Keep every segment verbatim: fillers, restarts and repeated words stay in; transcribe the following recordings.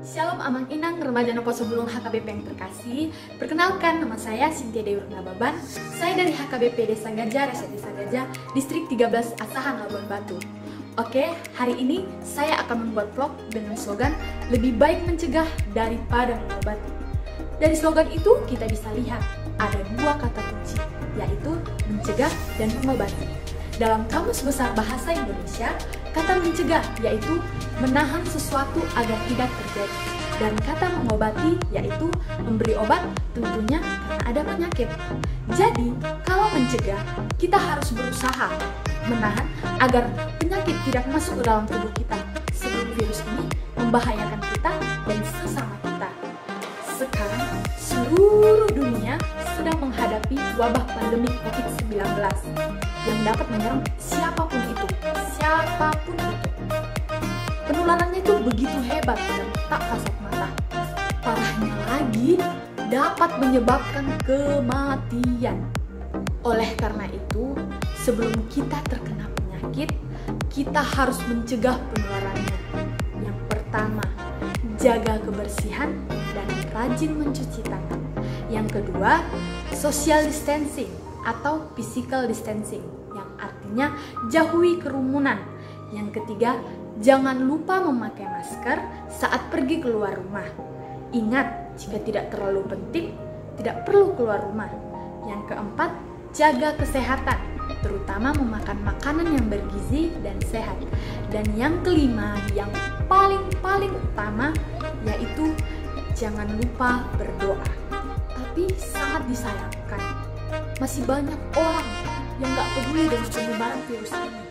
Shalom Amang Inang, remaja Noposo Bulung H K B P yang terkasih. Perkenalkan, nama saya Cynthia Dewi Baban. Saya dari H K B P Desa Gajah, Resort Desa Gajah, Distrik tiga belas Asahan, Labuan Batu. Oke, hari ini saya akan membuat vlog dengan slogan lebih baik mencegah daripada mengobati. Dari slogan itu kita bisa lihat ada dua kata kunci, yaitu mencegah dan mengobati. Dalam Kamus Besar Bahasa Indonesia, kata mencegah yaitu menahan sesuatu agar tidak terjadi, dan kata mengobati yaitu memberi obat, tentunya karena ada penyakit. Jadi, kalau mencegah, kita harus berusaha menahan agar penyakit tidak masuk ke dalam tubuh kita sebelum virus ini membahayakan kita dan sesama kita. Sekarang, seluruh dunia sedang menghadapi wabah pandemi covid sembilan belas yang dapat menyerang siapapun itu, siapapun itu. Penularannya itu begitu hebat dan tak kasat mata. Parahnya lagi, dapat menyebabkan kematian. Oleh karena itu, sebelum kita terkena penyakit, kita harus mencegah penularannya. Yang pertama, jaga kebersihan dan rajin mencuci tangan. Yang kedua, social distancing atau physical distancing, yang artinya jauhi kerumunan. Yang ketiga, jangan lupa memakai masker saat pergi keluar rumah. Ingat, jika tidak terlalu penting, tidak perlu keluar rumah. Yang keempat, jaga kesehatan, terutama memakan makanan yang bergizi dan sehat. Dan yang kelima, yang paling-paling utama, yaitu jangan lupa berdoa. Tapi sangat disayangkan, masih banyak orang yang gak peduli dengan penyebaran virus ini.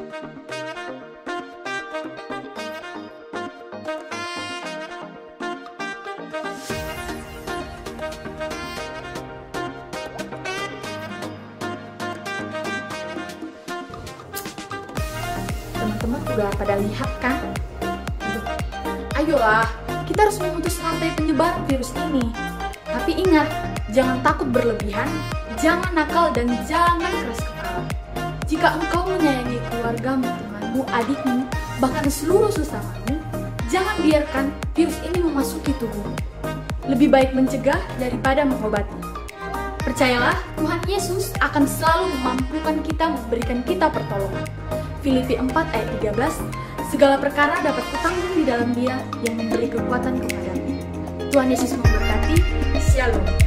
Teman-teman udah pada lihat kan? Ayolah, kita harus memutus rantai penyebaran virus ini. Tapi ingat, jangan takut berlebihan, jangan nakal, dan jangan keras kepala. Jika engkau menyayangi keluargamu, temanmu, adikmu, bahkan seluruh sesamamu, jangan biarkan virus ini memasuki tubuhmu. Lebih baik mencegah daripada mengobati. Percayalah, Tuhan Yesus akan selalu memampukan kita, memberikan kita pertolongan. Filipi empat ayat tiga belas, segala perkara dapat kutanggung di dalam Dia yang memberi kekuatan kepadamu. Tuhan Yesus memberkati. Shalom.